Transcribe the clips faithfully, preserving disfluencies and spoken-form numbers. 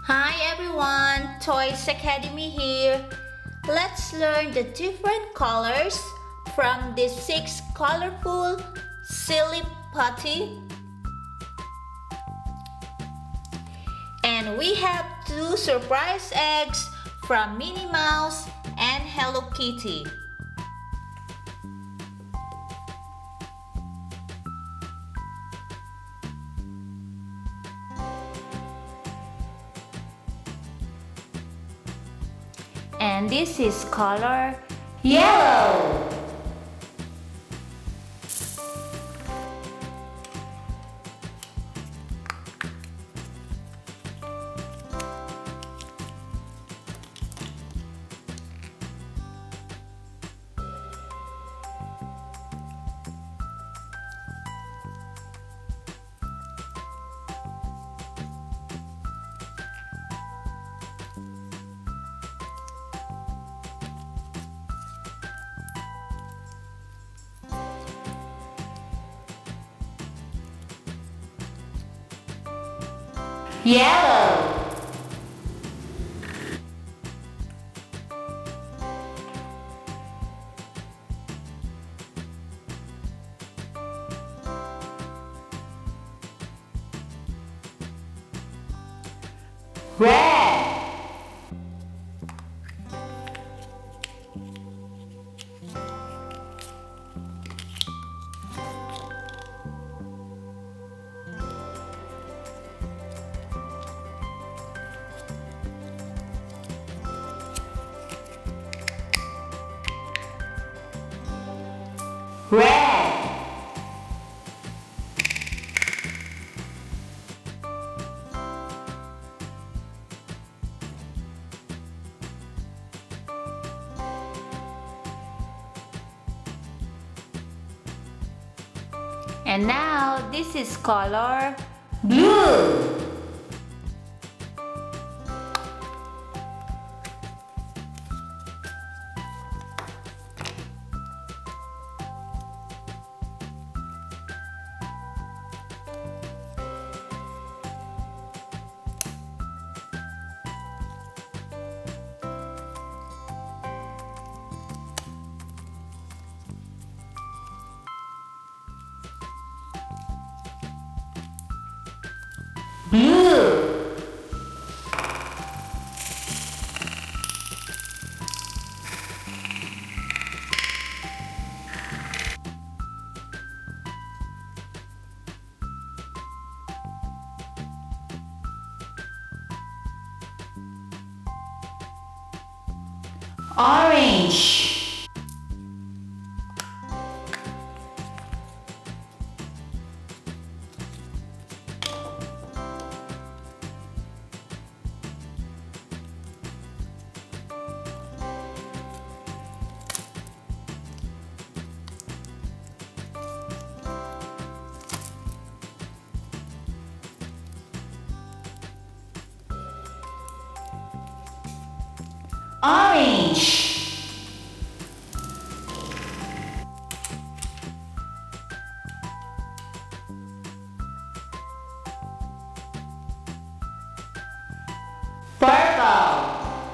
Hi everyone, Toys Academy here. Let's learn the different colors from this six colorful silly putty. And we have two surprise eggs from Minnie Mouse and Hello Kitty. And this is color yellow. Yellow. Red. Red. And now this is color blue. Blue. Orange. Orange. Purple.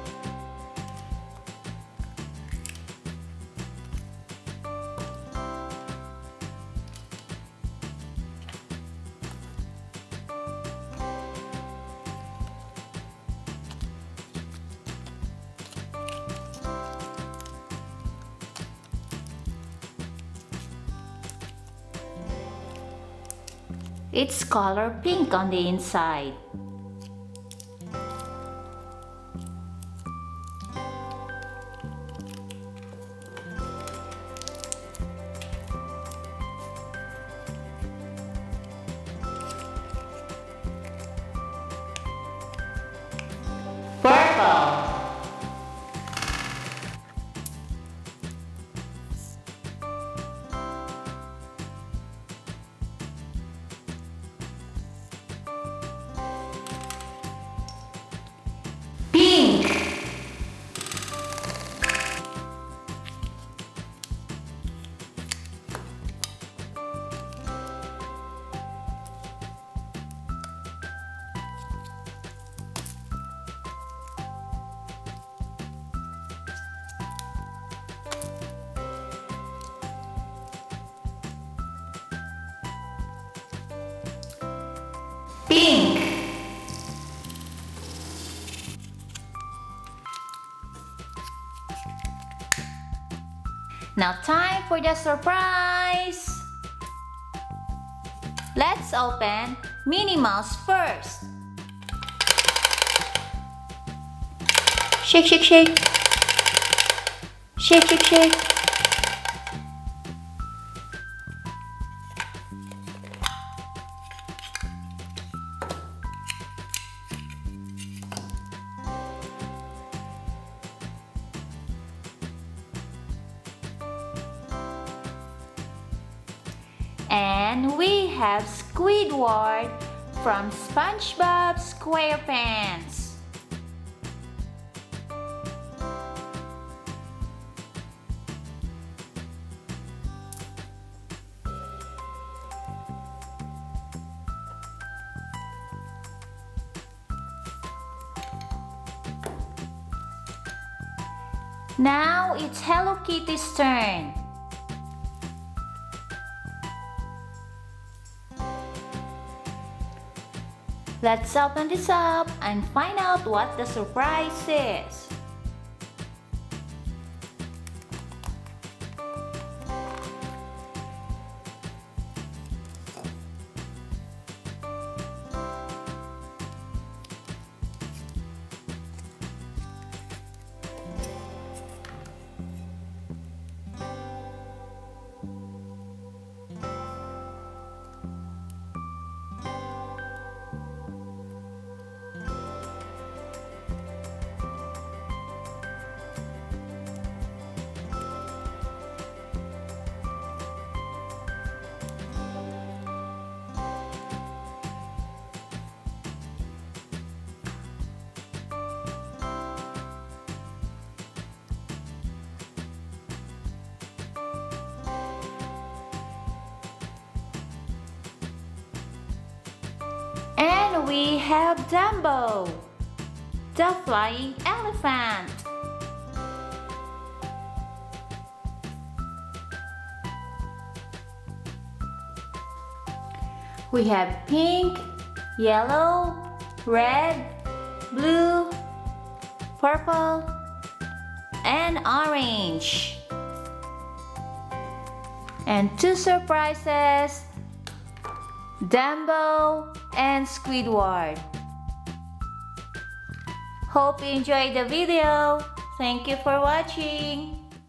It's color pink on the inside. Purple. Now time for the surprise! Let's open Minnie Mouse first. Shake, shake, shake. Shake, shake, shake. And we have Squidward from SpongeBob SquarePants. Now it's Hello Kitty's turn. Let's open this up and find out what the surprise is. And we have Dumbo, the flying elephant. We have pink, yellow, red, blue, purple, and orange. And two surprises, Dumbo and Squidward. Hope you enjoyed the video. Thank you for watching.